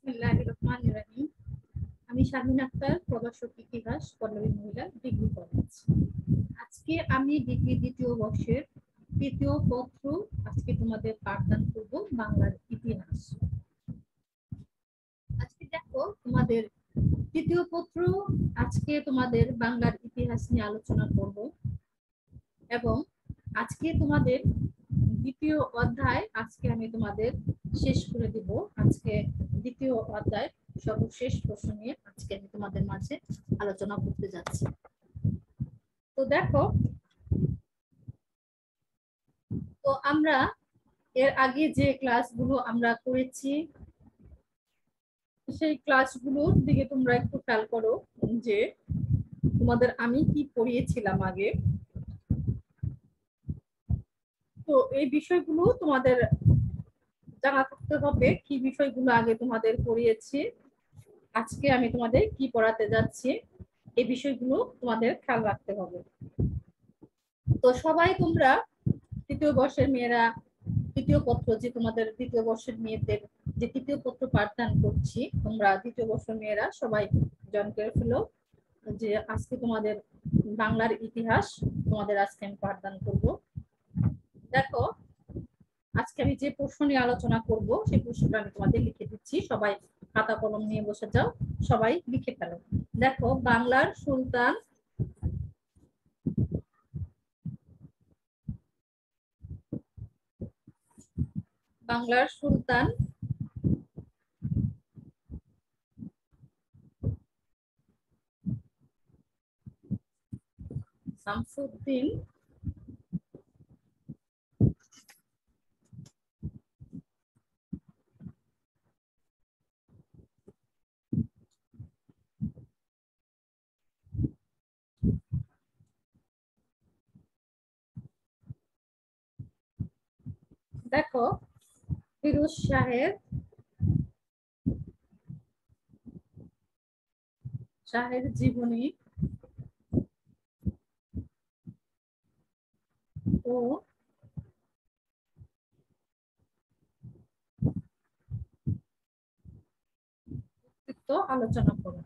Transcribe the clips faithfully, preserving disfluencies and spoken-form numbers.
বিসমিল্লাহির রহমানির রহিম। আমি শারমিন আক্তার, প্রভাষক ইতিহাস, পল্লবী মহিলা ডিগ্রি কলেজ। আজকে আমি ডিগ্রি দ্বিতীয় বর্ষের তৃতীয় পত্র আজকে তোমাদের পাঠদান করব বাংলার ইতিহাস। আজকে দেখো তোমাদের তৃতীয় পত্র, আজকে তোমাদের বাংলার ইতিহাস নিয়ে আলোচনা করব এবং আজকে তোমাদের দ্বিতীয় অধ্যায় আজকে আমি তোমাদের শেষ করে দিব। আজকে দ্বিতীয় অধ্যায় সর্বশেষ প্রশ্ন নিয়ে আজকে আমি তোমাদের মাঝে আলোচনা করতে যাচ্ছি। তো দেখো, তো আমরা এর আগে যে ক্লাসগুলো আমরা করেছি সেই ক্লাসগুলোর দিকে তোমরা একটু খেয়াল করো যে তোমাদের আমি কি পড়িয়েছিলাম আগে। তো এই বিষয়গুলো তোমাদের জানা থাকতে হবে, কি বিষয়গুলো আগে তোমাদের পড়িয়েছি, আজকে আমি তোমাদের কি পড়াতে যাচ্ছি, এই বিষয়গুলো তোমাদের খেয়াল রাখতে হবে। তো সবাই তোমরা তৃতীয় বর্ষের মেয়েরা তৃতীয় পত্র, যে তোমাদের দ্বিতীয় বর্ষের মেয়েদের যে তৃতীয় পত্র পাঠদান করছি, তোমরা দ্বিতীয় বর্ষের মেয়েরা সবাই জয়েন করে ফেলো যে আজকে তোমাদের বাংলার ইতিহাস তোমাদের আজকে আমি পাঠদান করব। দেখো, আজকে আমি যে প্রশ্ন নিয়ে আলোচনা করব সেই প্রশ্নটা আমি তোমাদের লিখে দিচ্ছি, সবাই খাতা কলম নিয়ে বসে যাও, সবাই লিখে ফেলো। দেখো, বাংলার সুলতান বাংলার সুলতান শামসুদ্দিন দেখো ফিরোজ শাহের শাহের জীবনী ও ব্যক্তিত্ব আলোচনা করো।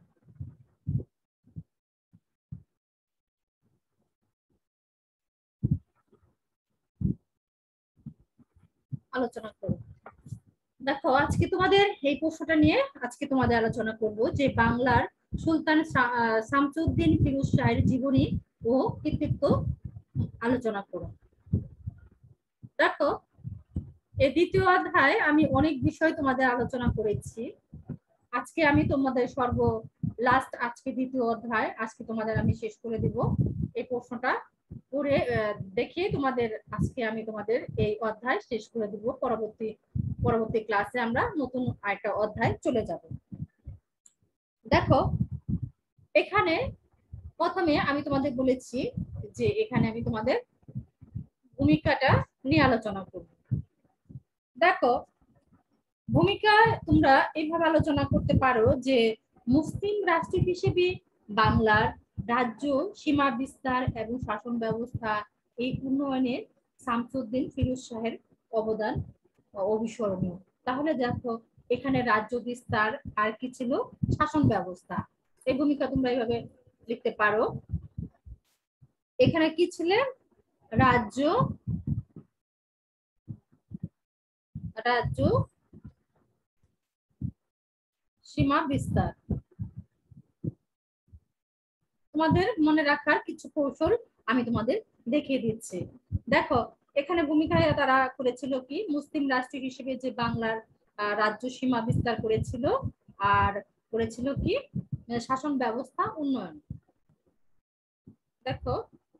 আলোচনা করো। দেখো, আজকে তোমাদের এই প্রশ্নটা নিয়ে আজকে তোমাদের আলোচনা করব যে বাংলার সুলতান শামসুদ্দিন ফিরোজ শাহের জীবনী ও কৃতিত্ব আলোচনা করো। দেখো, এই দ্বিতীয় অধ্যায়ে আমি অনেক বিষয় তোমাদের আলোচনা করেছি। আজকে আমি তোমাদের সর্ব লাস্ট আজকে দ্বিতীয় অধ্যায় আজকে তোমাদের আমি শেষ করে দিব। এই প্রশ্নটা পড়ে দেখে তোমাদের আজকে আমি তোমাদের এই অধ্যায় শেষ করে দিব। পরবর্তী পরবর্তী ক্লাসে আমরা নতুন আরেকটা অধ্যায় চলে যাব। দেখো, এখানে প্রথমে আমি তোমাদের বলেছি যে এখানে আমি তোমাদের ভূমিকাটা নিয়ে আলোচনা করব। দেখো, ভূমিকা তোমরা এইভাবে আলোচনা করতে পারো যে মুসলিম রাষ্ট্র হিসেবে বাংলার রাজ্য সীমা বিস্তার এবং শাসন ব্যবস্থা এই উন্নয়নে শামসুদ্দিন ফিরোজ শাহের অবদান অবিস্মরণীয়। তাহলে দেখো, এখানে রাজ্য বিস্তার আর কি ছিল, শাসন ব্যবস্থা। এই ভূমিকা তোমরা এইভাবে লিখতে পারো। এখানে কি ছিলেন, রাজ্য রাজ্য সীমা বিস্তার। তোমাদের মনে রাখার কিছু কৌশল আমি তোমাদের দেখিয়ে দিচ্ছি। দেখো, এখানে ভূমিকায় তারা করেছিল কি, মুসলিম রাষ্ট্র হিসেবে যে বাংলার রাজ্য সীমা বিস্তার করেছিল আর করেছিল কি শাসন ব্যবস্থা উন্নয়ন। দেখো,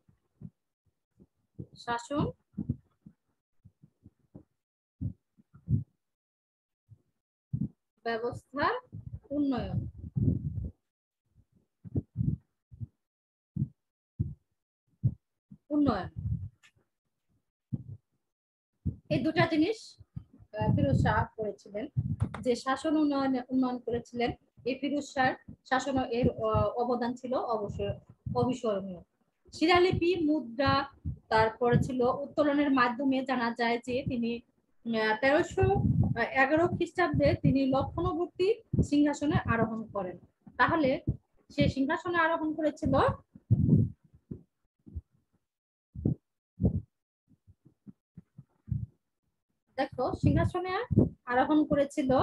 শাসন ব্যবস্থার উন্নয়ন। উন্নয়ন এই দুটা জিনিস ফিরোজ শাহ করেছিলেন, যে শাসন উন্নয়ন উন্নয়ন করেছিলেন। এই ফিরোজ শাহ শাসন এর অবদান ছিল অবশ্যই অবিস্মরণীয়। শিলালিপি, মুদ্রা, তারপরে ছিল উত্তোলনের মাধ্যমে জানা যায় যে তিনি তেরোশো এগারো খ্রিস্টাব্দে তিনি লক্ষণবর্তী সিংহাসনে আরোহণ করেন। তাহলে সে সিংহাসনে আরোহণ করেছিল দেখো সিংহাসনে আরোহণ করেছিল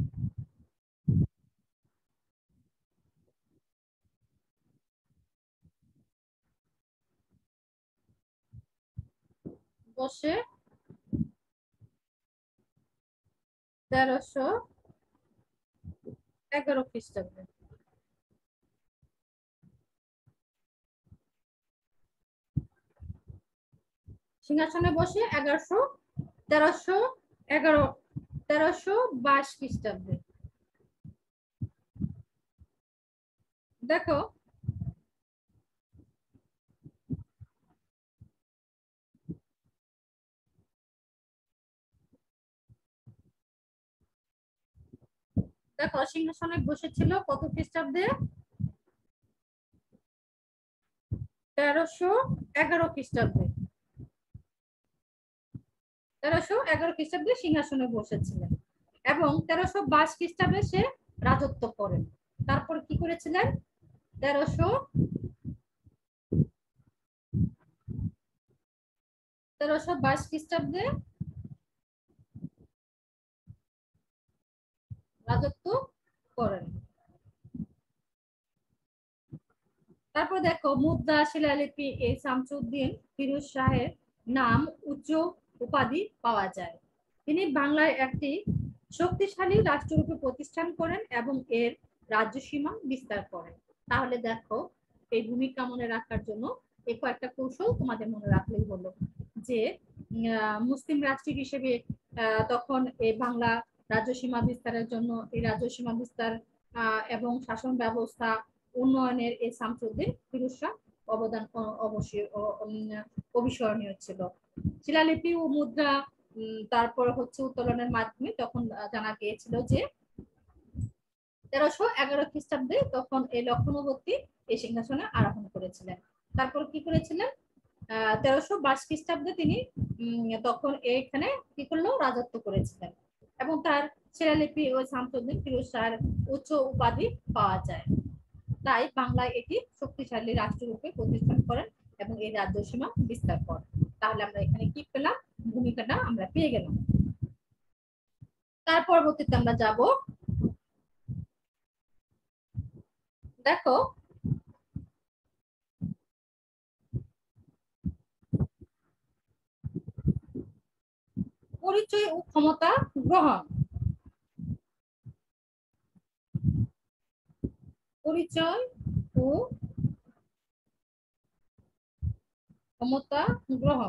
বসে তেরোশো এগারো খ্রিস্টাব্দে। সিংহাসনে বসে এগারোশো তেরোশো এগারো তেরোশো বাইশ খ্রিস্টাব্দে। দেখো দেখো সিংহাসনে বসেছিল কত খ্রিস্টাব্দে? তেরোশো এগারো খ্রিস্টাব্দে। তেরোশো এগারো খ্রিস্টাব্দে সিংহাসনে বসেছিলেন এবং তেরোশো বাইশ খ্রিস্টাব্দে সে রাজত্ব করেন। তারপর কি করেছিলেন? তেরোশো তেরোশো বাইশ খ্রিস্টাব্দে রাজত্ব করেন। তারপর দেখো মুদ্রা শিলালিপি এই শামসুদ্দিন ফিরোজ শাহের নাম উচ্চ উপাধি পাওয়া যায়। তিনি বাংলায় একটি শক্তিশালী রাষ্ট্ররূপে প্রতিষ্ঠান করেন এবং এর রাজ্য সীমা বিস্তার করেন। তাহলে দেখো এই ভূমিকা মনে রাখার জন্য এই কয়েকটা কৌশল তোমাদের মনে রাখলেই হলো যে মুসলিম রাষ্ট্র হিসেবে তখন এই বাংলা রাজ্য সীমা বিস্তারের জন্য এই রাজ্য সীমা বিস্তার এবং শাসন ব্যবস্থা উন্নয়নের এই শামসুদ্দিন ফিরোজ শাহ অবদান অবশ্যই অবিস্মরণীয় ছিল। শিলালিপি ও মুদ্রা তারপর হচ্ছে উত্তোলনের মাধ্যমে তখন জানা গিয়েছিল যে তেরোশো এগারো খ্রিস্টাব্দে তখন এই লক্ষণবর্তী এই সিংহাসনে আরোহণ করেছিলেন। তারপর কি করেছিলেন? আহ তেরোশো বাইশ খ্রিস্টাব্দে তিনি তখন এখানে কি করলো? রাজত্ব করেছিলেন এবং তার শিলালিপি ও শামসুদ্দিন ফিরোজ শাহের উচ্চ উপাধি পাওয়া যায়। তাই বাংলায় এটি শক্তিশালী রাষ্ট্ররূপে প্রতিষ্ঠান করেন এবং এই রাজ্য সীমা বিস্তার করেন। তাহলে আমরা এখানে কি পেলাম? ভূমিকাটা আমরা পেয়ে গেলাম। তার পরবর্তীতে আমরা যাব দেখো পরিচয় ও ক্ষমতা গ্রহণ। পরিচয় ও ক্ষমতা গ্রহণ।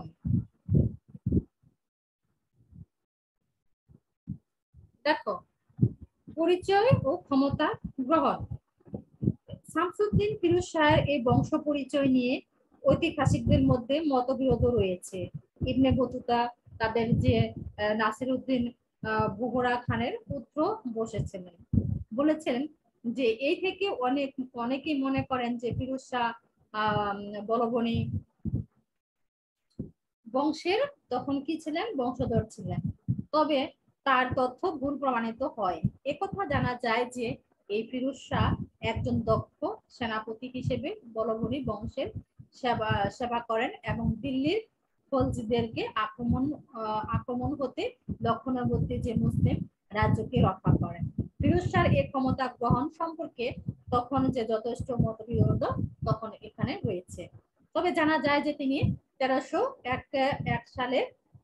দেখো পরিচয় ও ক্ষমতা গ্রহণ। শামসুদ্দিন ফিরোজ শাহের এই বংশ পরিচয় নিয়ে ঐতিহাসিকদের মধ্যে মতবিরোধ রয়েছে। ইবনে বতুতা তাদের যে নাসিরউদ্দিন বোহরা খানের পুত্র বসেছিলেন বলেছেন যে এই থেকে অনেক অনেকেই মনে করেন যে ফিরোজ শাহ আহ বলবনী বংশের তখন কি ছিলেন? বংশধর ছিলেন। তবে তার তথ্য ভুল প্রমাণিত হয়। একথা জানা যায় যে এই ফিরোজ শাহ একজন দক্ষ সেনাপতি হিসেবে বলবনী বংশের সেবা সেবা করেন এবং দিল্লির ফৌজিদেরকে আক্রমণ আক্রমণ হতে লক্ষণবর্তী যে মুসলিম রাজ্যকে রক্ষা করেন। ফিরোজ শাহর এই ক্ষমতা গ্রহণ সম্পর্কে তখন যে যথেষ্ট মতবিরোধ তখন এখানে রয়েছে। তবে জানা যায় যে তিনি তেরোশো এক এক সালে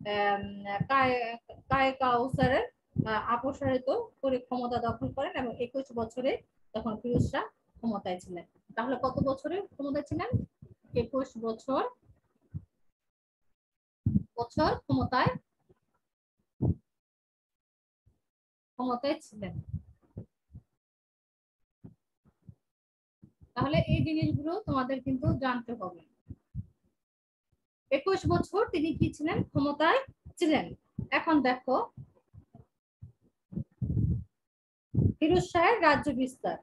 কায়কাউসারের অপসারিত করে ক্ষমতা দখল করেন এবং একুশ বছরে তখন ফিরোজ শাহ ক্ষমতায় ছিলেন। তাহলে কত বছরে ক্ষমতায় ছিলেন? একুশ বছর বছর ক্ষমতায় ক্ষমতায় ছিলেন। তাহলে এই জিনিসগুলো তোমাদের কিন্তু জানতে হবে। একুশ বছর তিনি কি ছিলেন? ক্ষমতায় ছিলেন। এখন দেখো ফিরোজ শাহের রাজ্য বিস্তার।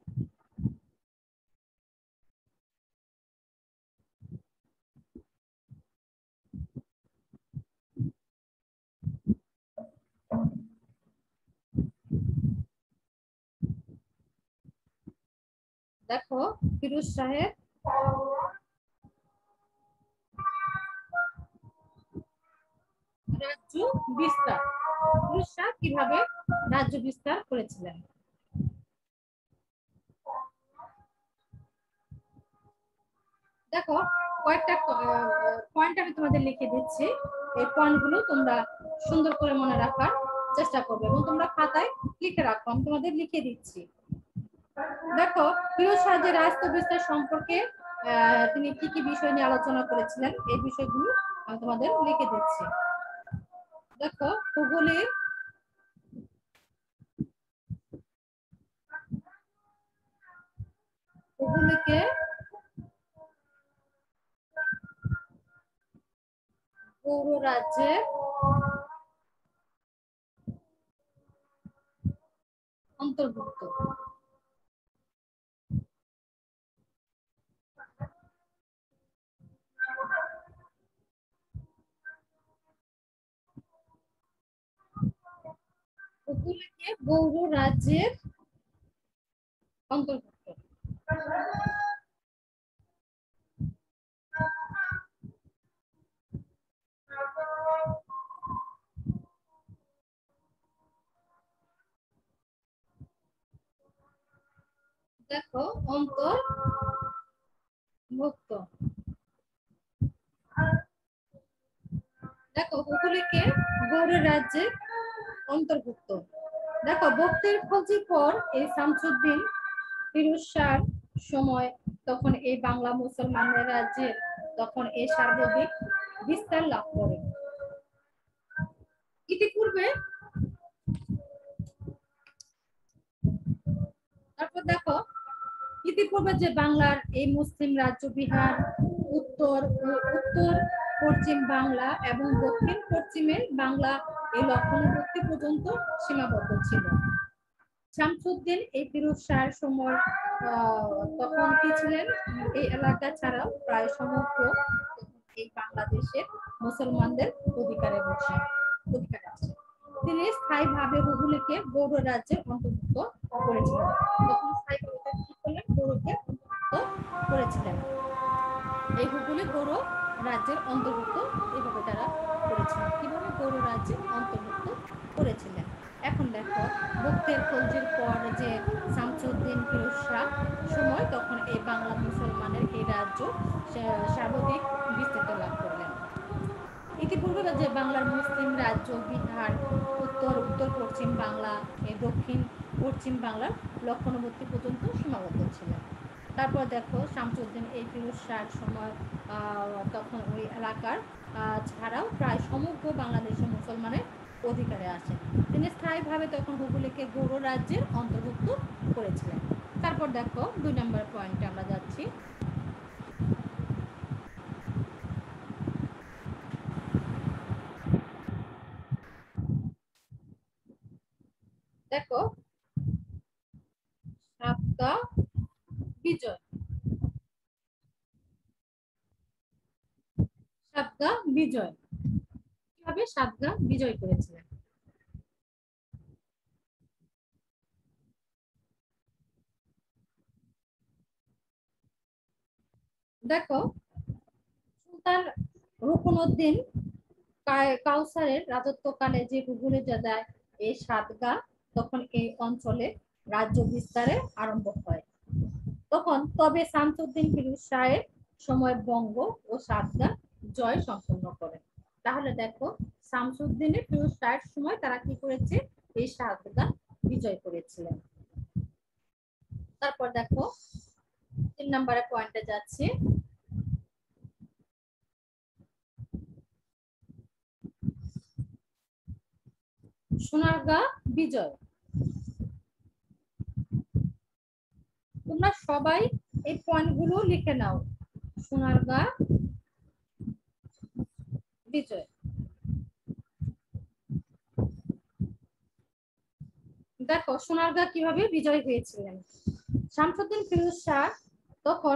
দেখো ফিরোজ শাহের রাজ্য বিস্তার, ফিরোজ শাহ কিভাবে রাজ্য বিস্তার করেছিলেন। দেখো কয়েকটা পয়েন্ট আমি তোমাদের লিখে দিচ্ছি, এই পয়েন্টগুলো তোমরা সুন্দর করে মনে রাখার চেষ্টা করবে এবং তোমরা খাতায় লিখে রাখো, আমি তোমাদের লিখে দিচ্ছি। দেখো ফিরোজ শাহ যে রাষ্ট্র বিস্তার সম্পর্কে তিনি কি কি বিষয় নিয়ে আলোচনা করেছিলেন এই বিষয়গুলো আমি তোমাদের লিখে দিচ্ছি। দেখো হুগলি হুগলিকে গৌড় রাজ্যের অন্তর্ভুক্ত। হুগলিকে গৌড় রাজ্যের অন্তর্ভুক্ত। দেখো অন্তর্ভুক্ত। দেখো হুগলিকে গৌড় রাজ্যের অন্তর্ভুক্ত। দেখো বক্তের খোঁজের পর এই শামসুদ্দিন ফিরোজ শাহর সময় তখন এই বাংলা মুসলমানদের রাজ্যের তখন এই সার্বদিক বিস্তার লাভ করে। ইতিপূর্বে তারপর দেখো ইতিপূর্বে যে বাংলার এই মুসলিম রাজ্য বিহার উত্তর উত্তর পশ্চিম বাংলা এবং দক্ষিণ পশ্চিমের বাংলা এই লক্ষণবর্তী পর্যন্ত সীমাবদ্ধ ছিল। শামসুদ্দিন এই ফিরোজ শাহের সময় তখন কি ছিলেন, এই এলাকা ছাড়াও প্রায় সমগ্র এই বাংলাদেশের মুসলমানদের অধিকারে বসে অধিকারে আছে। তিনি স্থায়ীভাবে হুগলিকে গৌড় রাজ্যের অন্তর্ভুক্ত করেছিলেন। তখন স্থায়ীভাবে কি করলেন, গৌড়কে অন্তর্ভুক্ত করেছিলেন। এই হুগলি গৌড় রাজ্যের অন্তর্ভুক্ত এইভাবে তারা করেছিলেন। কিভাবে গৌড় রাজ্যের অন্তর্ভুক্ত করেছিলেন। এখন দেখো বক্তের খোঁজের পর যে শামসুদ্দিন ফিরোজ শাহ সময় তখন এই বাংলা মুসলমানের এই রাজ্য সার্বদিক বিস্তৃত লাভ করলেন। ইতিপূর্বে যে বাংলার মুসলিম রাজ্য বিহার উত্তর উত্তর পশ্চিম বাংলা এই দক্ষিণ পশ্চিম বাংলার লক্ষণবর্তী পর্যন্ত সীমাবদ্ধ ছিল। তারপর দেখো শামসুদ্দিন এই ফিরোজ শাহের সময় তখন ওই এলাকার ছাড়াও প্রায় সমগ্র বাংলাদেশের মুসলমানের অধিকারে আসেন। তিনি স্থায়ীভাবে তখন হুগলিকে গৌড় রাজ্যের অন্তর্ভুক্ত করেছিলেন। তারপর দেখো দুই নম্বর পয়েন্টে আমরা যাচ্ছি। দেখো সাতগা বিজয়, সাতগা বিজয় কিভাবে সাতগা বিজয় করেছিলেন। দেখো সুলতান রুকনউদ্দিন কাউসারের রাজত্বকালে যে হুগলি জেলায় এই সাতগা তখন এই অঞ্চলে রাজ্য বিস্তারে আরম্ভ হয়। তখন তবে শামসুদ্দিন ফিরোজ শাহের সময় বঙ্গ ও সাতগা জয় সম্পন্ন করেন। তাহলে দেখো শামসুদ্দিনের ফিরোজ শাহের সময় তারা কি করেছে, এই সাতগা বিজয় করেছিলেন। তারপর দেখো তিন নম্বরের পয়েন্টে যাচ্ছি। সোনারগাঁ বিজয়। তোমরা সবাই এই পয়েন্টগুলো লিখে নাও। সোনারগাঁ বিজয়। দেখো সোনারগাঁ কিভাবে বিজয় হয়েছিলেন। শামসুদ্দিন ফিরোজ শাহ তখন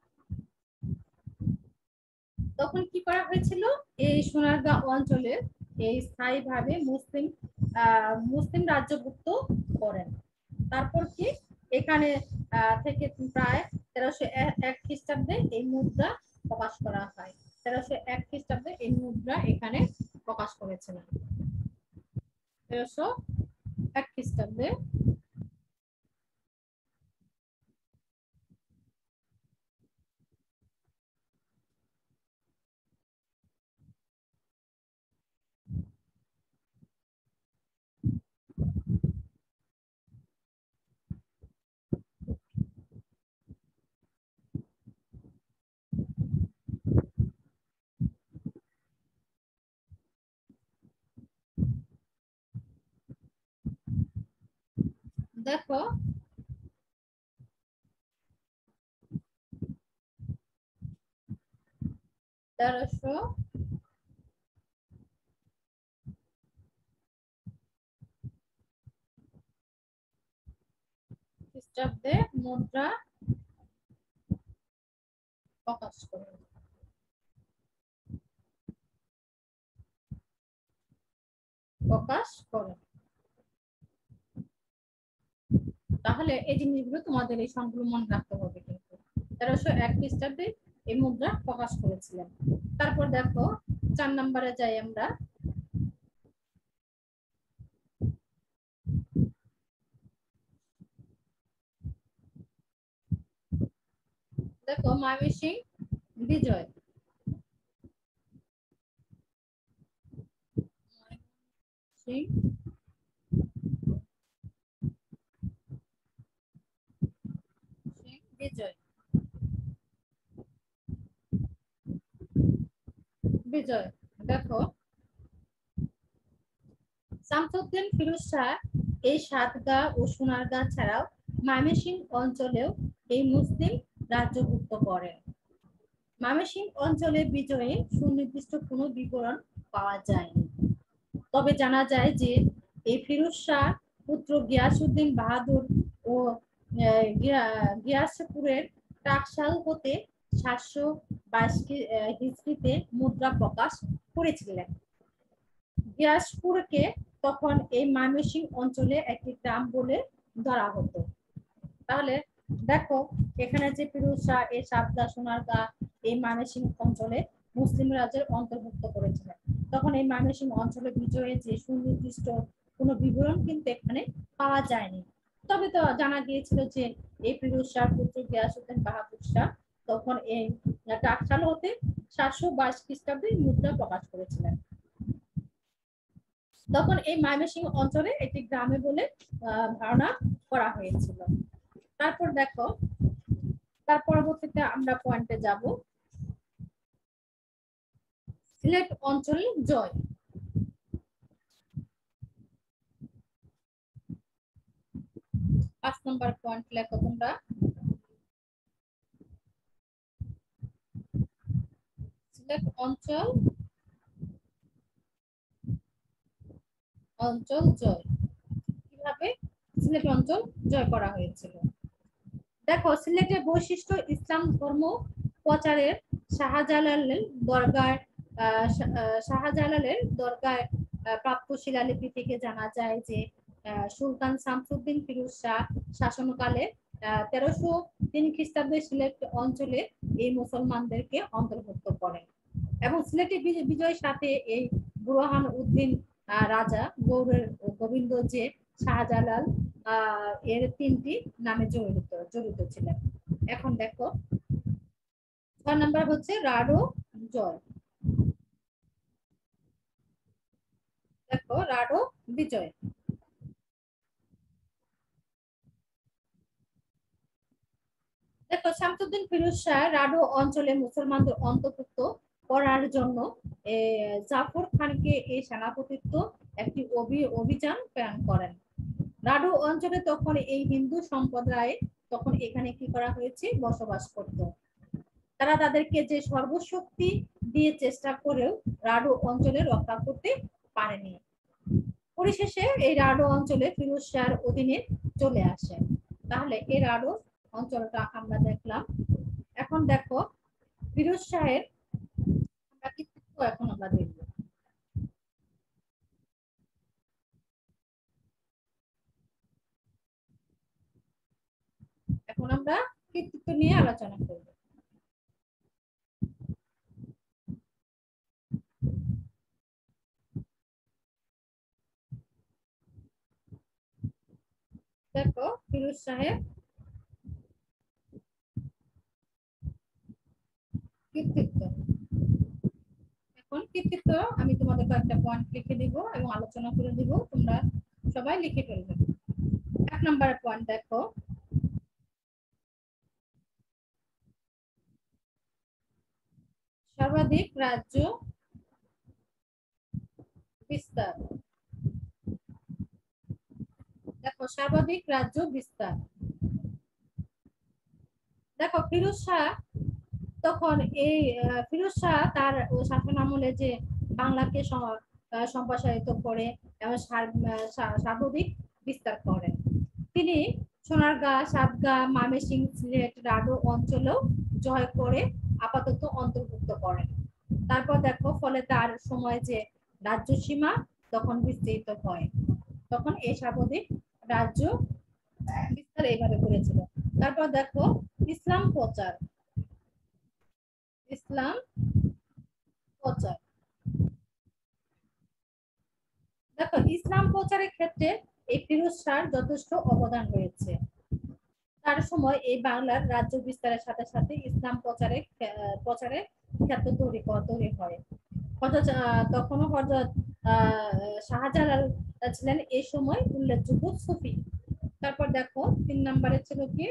তখন কি করা হয়েছিল, এই সোনারগাঁ অঞ্চলে এই স্থায়ীভাবে মুসলিম আহ মুসলিম রাজ্যভুক্ত করেন। তারপর কি এখানে থেকে প্রায় তেরোশো এক খ্রিস্টাব্দে এই মুদ্রা প্রকাশ করা হয়। তেরোশো এক খ্রিস্টাব্দে এই মুদ্রা এখানে প্রকাশ করেছিলেন। তেরোশো এক খ্রিস্টাব্দে দেখো তেরোশো খ্রিস্টাব্দে মুদ্রা প্রকাশ করে প্রকাশ করে তাহলে এই জিনিসগুলো তোমাদের এই সংখ্যাগুলো মনে রাখতে হবে। কিন্তু তেরোশো এক খ্রিস্টাব্দে এই মুদ্রা প্রকাশ করেছিলেন। তারপর দেখো চার নম্বরে যাই আমরা। দেখো ময়মনসিংহ বিজয় সিং বিজয় বিজয় দেখো শামসুদ্দিন ফিরোজ শাহ এই সাতগাঁ ও সোনারগাঁ ছাড়াও ময়মনসিংহ অঞ্চলেও এই মুসলিম রাজ্যভুক্ত করেন। ময়মনসিংহ অঞ্চলে বিজয়ে সুনির্দিষ্ট কোনো বিবরণ পাওয়া যায়নি, তবে জানা যায় যে এই ফিরোজ শাহ পুত্র গিয়াসউদ্দিন বাহাদুর ও গিয়াসপুরের টাকশাল হতে সাতশো বাইশ হিজরিতে মুদ্রা প্রকাশ করেছিলেন। গিয়াসপুরকে তখন এই ময়মনসিংহ অঞ্চলে একটি গ্রাম বলে ধরা হতো। তাহলে দেখো এখানে যে ফিরোজ শাহ এই সাতগাঁ সোনারগাঁ এই ময়মনসিংহ অঞ্চলে মুসলিম রাজ্যের অন্তর্ভুক্ত করেছিলেন। তখন এই ময়মনসিংহ অঞ্চলে বিজয়ের যে সুনির্দিষ্ট কোনো বিবরণ কিন্তু এখানে পাওয়া যায়নি, তবে তো জানা গিয়েছিল যে এই ফিরোজ শাহ পুত্র গিয়াসউদ্দিন বাহাদুর শাহ তখন এই টাকশাল হতে সাতশো বাইশ খ্রিস্টাব্দে মুদ্রা প্রকাশ করেছিলেন। তখন এই ময়মনসিংহ অঞ্চলে একটি গ্রামে বলে ধারণা করা হয়েছিল। তারপর দেখো তার পরবর্তীতে আমরা পয়েন্টে যাব, সিলেট অঞ্চলে জয়। পাঁচ নম্বর পয়েন্ট লেখো তোমরা। সিলেট অঞ্চল অঞ্চল জয় কিভাবে সিলেট অঞ্চল জয় করা হয়েছিল। দেখো সিলেটের বৈশিষ্ট্য ইসলাম ধর্ম প্রচারের শাহজালালের দরগার শাহজালালের দরগায় প্রাপ্ত শিলালিপি থেকে জানা যায় যে সুলতান শামসুদ্দিন ফিরোজ শাহ শাসনকালে তেরোশো তিন খ্রিস্টাব্দে সিলেট অঞ্চলে এই মুসলমানদেরকে অন্তর্ভুক্ত করেন এবং সিলেটে বিজয়ের সাথে এই বুরহান উদ্দিন রাজা গৌড়ের গোবিন্দ যে শাহজালাল আহ এর তিনটি নামে জড়িত জড়িত ছিলেন। এখন দেখো ছয় নাম্বার হচ্ছে রাডো জয়। দেখো রাডো বিজয়। দেখো শামসুদ্দিন ফিরোজ শাহ রাডো অঞ্চলে মুসলমানদের অন্তর্ভুক্ত করার জন্য জাফর খানকে এই সেনাপতিত্ব একটি অভিযান প্রেরণ করেন। রাডো অঞ্চলে তখন এই হিন্দু সম্প্রদায় তখন এখানে কি করা হয়েছে বসবাস করত। তারা তাদেরকে যে সর্বশক্তি দিয়ে চেষ্টা করেও রাডো অঞ্চলে রক্ষা করতে পারেনি। পরিশেষে এই রাডো অঞ্চলে ফিরোজ শাহর অধীনে চলে আসে। তাহলে এই রাডো অঞ্চলটা আমরা দেখলাম। এখন দেখো ফিরোজ শাহের কৃতিত্ব এখন আমরা দেখব। এখন আমরা কৃতিত্ব নিয়ে আলোচনা করব। দেখো ফিরোজ সাহেব কৃতিত্ব। এখন কৃতিত্ব আমি তোমাদের কয়েকটা পয়েন্ট লিখে দিব এবং আলোচনা করে দিব, তোমরা সবাই লিখে ফেলবে। এক নম্বর পয়েন্ট দেখো, সর্বাধিক রাজ্য বিস্তার। দেখো সর্বাধিক রাজ্য বিস্তার। দেখো ফিরোজ শাহ তখন এই ফিরোজ শাহ তার শাসন আমলে যে বাংলাকে সম্প্রসারিত করে এবং সর্বাধিক বিস্তার করেন। তিনি সোনারগাঁ, সাতগাঁ, ময়মনসিংহ, সিলেট, রাডো অঞ্চলেও জয় করে আপাতত অন্তর্ভুক্ত করেন। তারপর দেখো ফলে তার সময় যে রাজ্য সীমা তখন বিস্তৃত হয়, তখন এই সর্বাধিক রাজ্য বিস্তার এইভাবে করেছিল। তারপর দেখো ইসলাম প্রচার। ইসলাম প্রচার। দেখো ইসলাম প্রচারের ক্ষেত্রে এই ফিরোজ শাহর যথেষ্ট অবদান রয়েছে। তার সময় এই বাংলার রাজ্য বিস্তারের সাথে সাথে ইসলাম প্রচারে প্রচারের ক্ষেত্র তৈরি তৈরি হয়। হযরত তখনও হযরত শাহজালাল ছিলেন এই সময় উল্লেখযোগ্য সুফি। তারপর দেখো তিন নম্বরে ছিল কি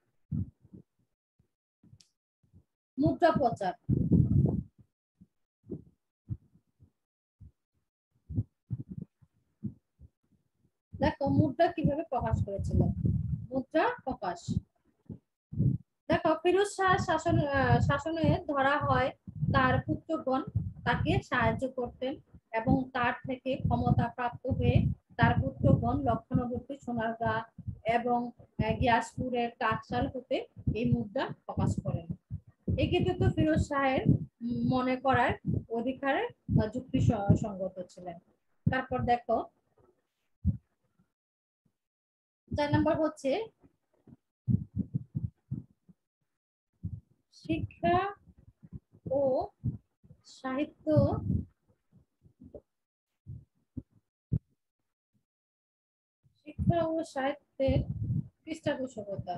মুদ্রা প্রচার। দেখো মুদ্রা কিভাবে প্রকাশ করেছিল, মুদ্রা প্রকাশ। দেখো ফিরোজ শাহ শাসন শাসনে ধরা হয় তার পুত্রগণ তাকে সাহায্য করতেন এবং তার থেকে ক্ষমতা প্রাপ্ত হয়ে তার পুত্রগণ লক্ষণবর্তী, সোনারগাঁ এবং গিয়াসপুরের টাকশাল হতে এই মুদ্রা প্রকাশ করেন। এক্ষেত্রে তো ফিরোজ শাহের মনে করার অধিকারে যুক্তি সঙ্গত ছিলেন। তারপর দেখো চার নম্বর হচ্ছে শিক্ষা ও সাহিত্য শিক্ষা ও সাহিত্যের পৃষ্ঠপোষকতা।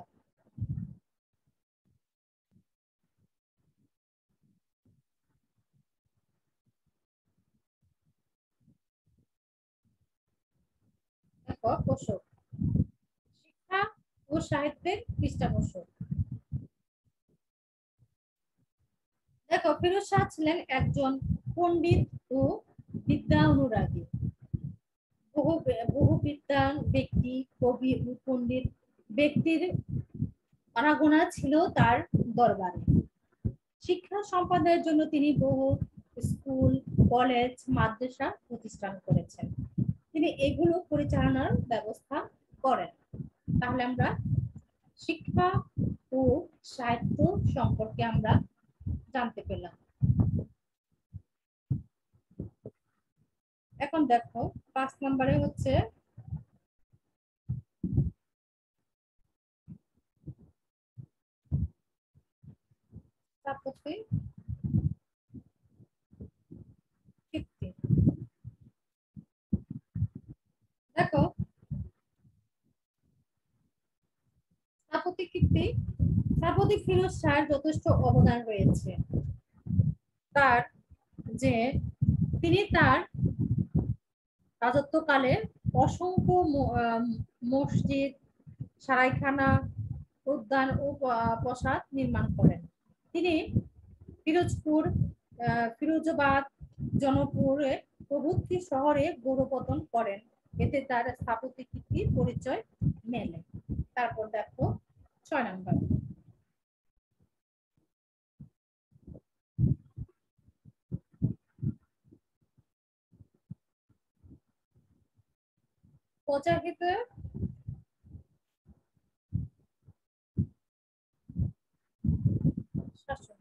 দেখো পোষক, শিক্ষা ও সাহিত্যের পৃষ্ঠপোষক। দেখো ফিরোজ শাহ ছিলেন একজন পণ্ডিত ও বিদ্যা অনুরাগী। বহু বহু বিদ্বান ব্যক্তি, কবি ও পণ্ডিত ব্যক্তির আনাগোনা ছিল তার দরবারে। শিক্ষা সম্পাদনের জন্য তিনি বহু স্কুল, কলেজ, মাদ্রাসা প্রতিষ্ঠান করেছেন। তিনি এগুলো পরিচালনার ব্যবস্থা করেন। তাহলে আমরা শিক্ষা ও সাহিত্য সম্পর্কে আমরা জানতে পেলাম। এখন দেখো পাঁচ নম্বরে হচ্ছে স্থাপত্যে কীর্তি। দেখো স্থাপত্যিক কীর্তি, স্থাপত্যিক ফিরোজ শাহর যথেষ্ট অবদান রয়েছে। তার যে তিনি তার রাজত্বকালে অসংখ্য মসজিদ, সারাইখানা, উদ্যান ও প্রাসাদ নির্মাণ করেন। তিনি ফিরোজপুর, ফিরোজাবাদ, জনপুরে প্রভৃতি শহরে গৌরবর্ধন করেন। এতে তার স্থাপত্যিক কীর্তির পরিচয় মেলে। তারপর দেখো ছয় নম্বর প্রজাহিত শাসন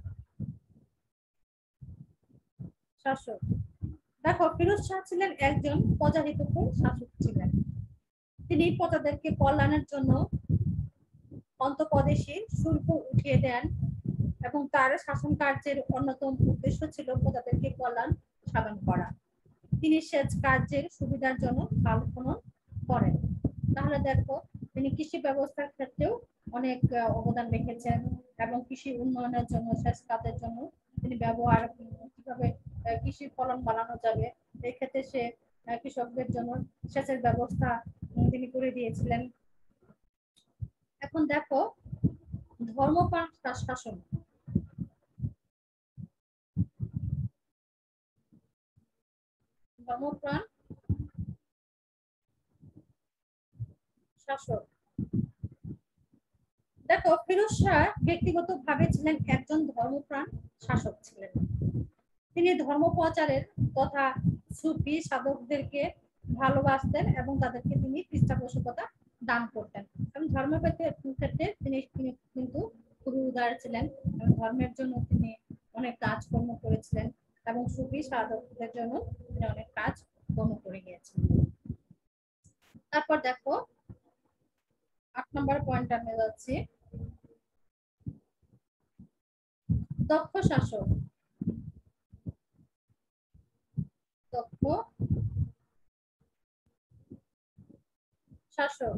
শাসক। দেখো ফিরোজ শাহ ছিলেন একজন প্রজাহিতকর শাসক ছিলেন। তিনি প্রজাদেরকে কল্যাণের জন্য অন্তঃপ্রদেশে শুল্ক উঠিয়ে দেন এবং তার শাসন কার্যের অন্যতম উদ্দেশ্য ছিল প্রজাদেরকে কল্যাণ সাধন করা। তিনি সেচ কার্যের সুবিধার জন্য খাল খনন করেন। তাহলে দেখো তিনি কৃষি ব্যবস্থার ক্ষেত্রেও অনেক অবদান রেখেছেন এবং কৃষি উন্নয়নের জন্য সেচ কাজের জন্য তিনি ব্যবহার কিভাবে কৃষি ফলন বাড়ানো যাবে এই ক্ষেত্রে সে কৃষকদের জন্য সেচের ব্যবস্থা তিনি করে দিয়েছিলেন। এখন দেখো ধর্মপ্রাণ শাসন। ধর্মপ্রাণ শাসক। দেখো ফিরোজ শাহ ব্যক্তিগতভাবে ছিলেন একজন ধর্মপ্রাণ শাসক ছিলেন। তিনি ধর্ম প্রচারের তথা সুফি সাধকদেরকে ভালোবাসতেন এবং তাদেরকে তিনি পৃষ্ঠপোষকতা দান করতেন এবং ধর্মের ক্ষেত্রে তিনি কিন্তু খুবই উদার ছিলেন এবং ধর্মের জন্য তিনি অনেক কাজকর্ম করেছিলেন এবং সুফি সাধকদের জন্য তিনি অনেক কাজ কর্ম করে গিয়েছেন। তারপর দেখো আট নম্বর পয়েন্ট আমি যাচ্ছি, দক্ষ শাসক। দক্ষ শাসক।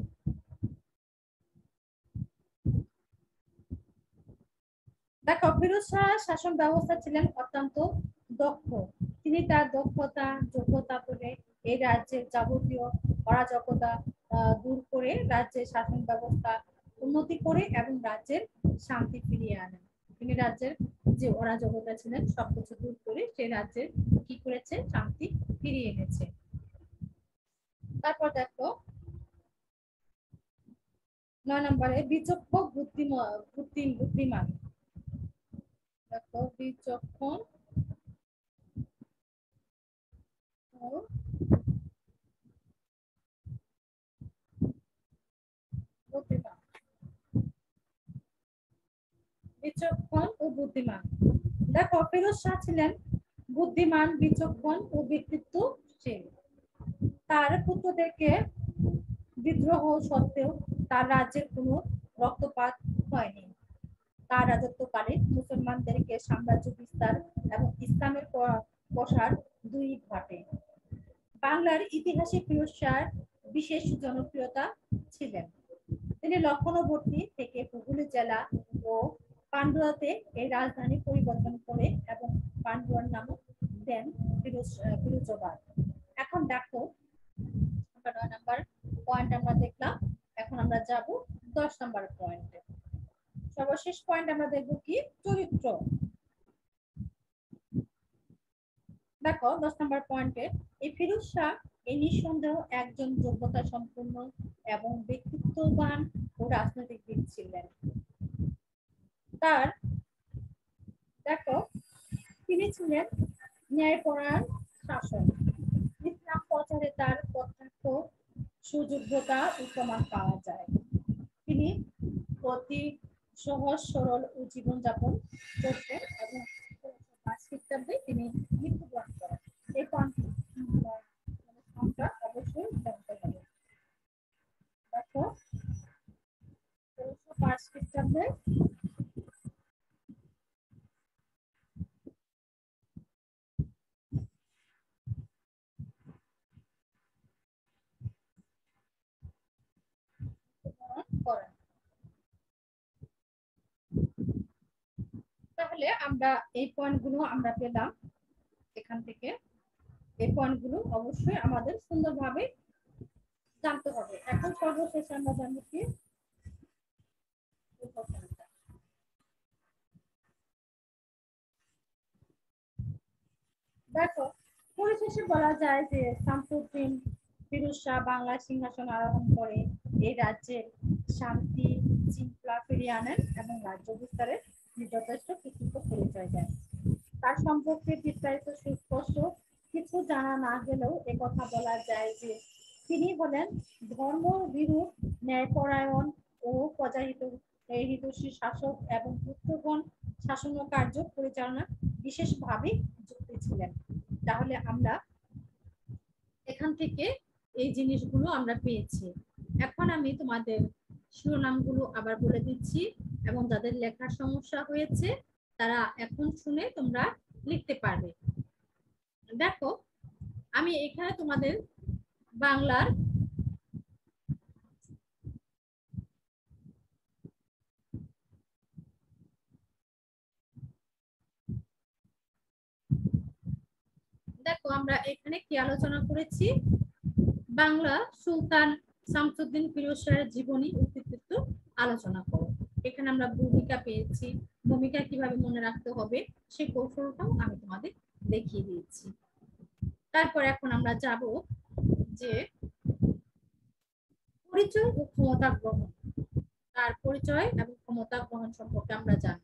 দেখো ফিরোজ শাহ শাসন ব্যবস্থা ছিলেন অত্যন্ত দক্ষ। তিনি তার দক্ষতা যোগ্যতা করে এই রাজ্যের যাবতীয় অরাজকতা দূর করে রাজ্যের শাসন ব্যবস্থা উন্নতি করে এবং রাজ্যের শান্তি ফিরিয়ে আনেন। তিনি রাজ্যের যে অরাজকতা ছিলেন সবকিছু দূর করে সেই রাজ্যের কি করেছে শান্তি ফিরিয়ে এনেছে। তারপর দেখো নয় নম্বরে বিচক্ষণ বুদ্ধিমান বুদ্ধিমান। দেখো বিচক্ষণ বুদ্ধিমান। বিচক্ষণ ও বুদ্ধিমান। দেখো ফিরোজ শাহ ছিলেন বুদ্ধিমান, বিচক্ষণ ও ব্যক্তিত্বশীল। তার পুত্রদেরকে বিদ্রোহ সত্ত্বেও তার রাজ্যের কোনো রক্তপাত হয়নি। তার রাজত্বকালে মুসলমানদেরকে সাম্রাজ্য বিস্তার এবং ইসলামের প্রসার দুই ঘটে। বাংলার ইতিহাসে ফিরোজ শাহর বিশেষ জনপ্রিয়তা ছিলেন। তিনি লক্ষ্ণৌবর্তী থেকে হুগলি জেলা ও পান্ডুয়াতে এই রাজধানী পরিবর্তন করে এবং পান্ডুয়ার নাম দেন ফিরোজ ফিরোজাবাদ। এখন দেখো নয় নাম্বার পয়েন্ট আমরা দেখলাম, এখন আমরা যাব দশ নাম্বার পয়েন্টে। সর্বশেষ পয়েন্ট আমরা দেখব কি চরিত্র। দেখো দশ নাম্বার পয়েন্টে এই ফিরোজ শাহ এই নিঃসন্দেহ একজন যোগ্যতা সম্পন্ন এবং ব্যক্তিত্ববান ও রাজনৈতিকবিদ ছিলেন। তার দেখো তিনি ছিলেন ন্যায়পরায়ণ শাসক। ইসলাম প্রচারে তার প্রত্যক্ষ সুযোগ্যতা ও প্রমাণ পাওয়া যায়। তিনি অতি সহজ সরল ও জীবনযাপন করতেন এবং পাঁচ খ্রিস্টাব্দে তিনি মৃত্যুবরণ করেন। এই পয়েন্টটা অবশ্যই জানতে হবে। দেখো ষোলশো পাঁচ খ্রিস্টাব্দে করেন। তাহলে আমরা এই পয়েন্টগুলো আমরা পেলাম এখান থেকে। এই পয়েন্টগুলো অবশ্যই আমাদের সুন্দরভাবে জানতে হবে। এখন সর্বশেষে আমরা জানবো কি দেখো পরিশেষে বলা যায় যে শামসুদ্দিন ফিরোজ শাহ বাংলা সিংহাসন আরোহণ করে এই রাজ্যের শান্তি শৃঙ্খলা ফিরিয়ে আনেন এবং রাজ্য বিস্তারের যথেষ্ট কৃতিত্ব পরিচয় দেন। তার সম্পর্কে বিস্তারিত সুস্পষ্ট কিছু জানা না গেলেও একথা বলা যায় যে তিনি হলেন ধর্মভীরু, ন্যায়পরায়ণ ও প্রজাহিত হিতৈষী শাসক এবং পুত্রগণ শাসন কার্য পরিচালনা বিশেষভাবে যুক্ত ছিলেন। তাহলে আমরা এখান থেকে এই জিনিসগুলো আমরা পেয়েছি। এখন আমি তোমাদের শিরোনামগুলো আবার বলে দিচ্ছি, এবং যাদের লেখার সমস্যা হয়েছে তারা এখন শুনে তোমরা লিখতে পারবে। দেখো আমি এখানে তোমাদের বাংলার দেখো আমরা এখানে কি আলোচনা করেছি, বাংলা সুলতান শামসুদ্দিন ফিরোজ শাহের জীবনী ও কৃতিত্ব আলোচনা করো। এখানে আমরা ভূমিকা পেয়েছি, ভূমিকা কিভাবে মনে রাখতে হবে সেই কৌশলটাও আমি তোমাদের দেখিয়ে দিয়েছি। তারপর এখন আমরা যাব যে পরিচয় ও ক্ষমতা গ্রহণ, তার পরিচয় এবং ক্ষমতা গ্রহণ সম্পর্কে আমরা জানব।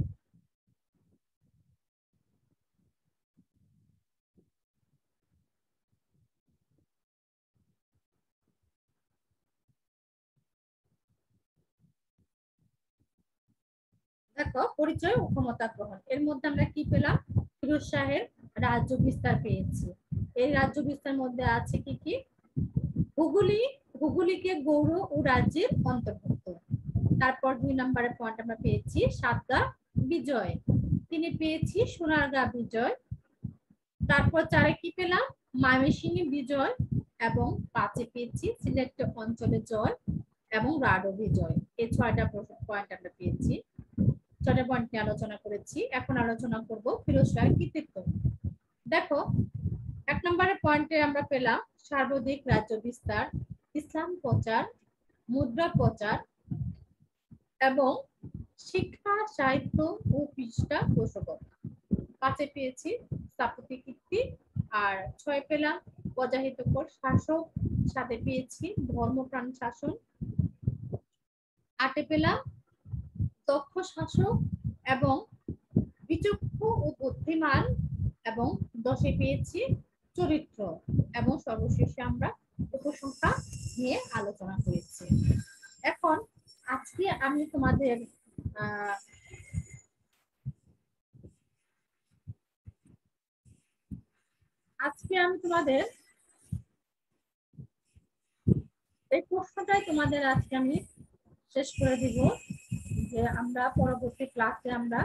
দেখো পরিচয় ও ক্ষমতা গ্রহণ, এর মধ্যে আমরা কি পেলাম, ফিরোজ শাহের রাজ্য বিস্তার পেয়েছি। এই রাজ্য বিস্তার মধ্যে আছে কি কি, হুগলি, হুগলিকে গৌড় ও রাজ্যের অন্তর্ভুক্ত। তারপর দুই নম্বরে পয়েন্ট আমরা পেয়েছি সাতগা বিজয়, তিনি পেয়েছি সোনারগাঁ বিজয়। তারপর চারে কি পেলাম, ময়মনসিংহ বিজয়, এবং পাঁচে পেয়েছি সিলেট অঞ্চলে জয় এবং রাঢ় বিজয়। এই ছয়টা পয়েন্ট আমরা পেয়েছি, ছয়টা পয়েন্ট নিয়ে আলোচনা করেছি। এখন আলোচনা করব ফিরোজ শাহের কৃতিত্ব। দেখো এক নম্বরের পয়েন্টে আমরা পেলাম সর্বাধিক রাজ্য বিস্তার, ইসলাম প্রচার, মুদ্রা প্রচার এবং শিক্ষা সাহিত্য ও পৃষ্ঠা পোষকতা। পাঁচে পেয়েছি স্থাপত্য কীর্তি, আর ছয় পেলাম প্রজাহিতকর শাসক, সাথে পেয়েছি ধর্মপ্রাণ শাসন, আটে পেলাম দক্ষ শাসক এবং বিচক্ষণ ও বুদ্ধিমান, এবং দশে পেয়েছি চরিত্র, এবং সর্বশেষে আমরা উপসংখ্যা নিয়ে আলোচনা করেছি। এখন আজকে আমি তোমাদের আহ আজকে আমি তোমাদের এই প্রশ্নটাই তোমাদের আজকে আমি শেষ করে দিব, যে আমরা পরবর্তী ক্লাসে আমরা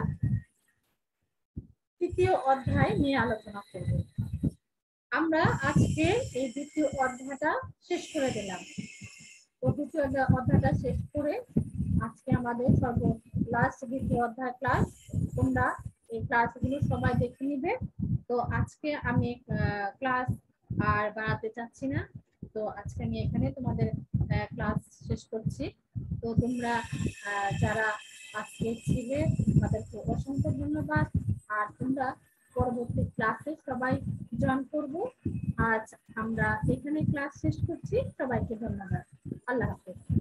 তৃতীয় অধ্যায় নিয়ে আলোচনা করব। আমরা আজকে এই দ্বিতীয় অধ্যায়টা শেষ করে দিলাম। তো দ্বিতীয় অধ্যায়টা শেষ করে আজকে আমাদের সর্ব লাস্ট দ্বিতীয় অধ্যায় ক্লাস, তোমরা এই ক্লাসগুলো সবাই দেখে নিবে। তো আজকে আমি ক্লাস আর বাড়াতে চাচ্ছি না, তো আজকে আমি এখানে তোমাদের ক্লাস শেষ করছি। তো তোমরা যারা আজকে ছিলে তাদেরকে অসংখ্য ধন্যবাদ, আর তোমরা পরবর্তী ক্লাসে সবাই জয়েন করব। আজ আমরা এখানে ক্লাস শেষ করছি, সবাইকে ধন্যবাদ, আল্লাহ হাফেজ।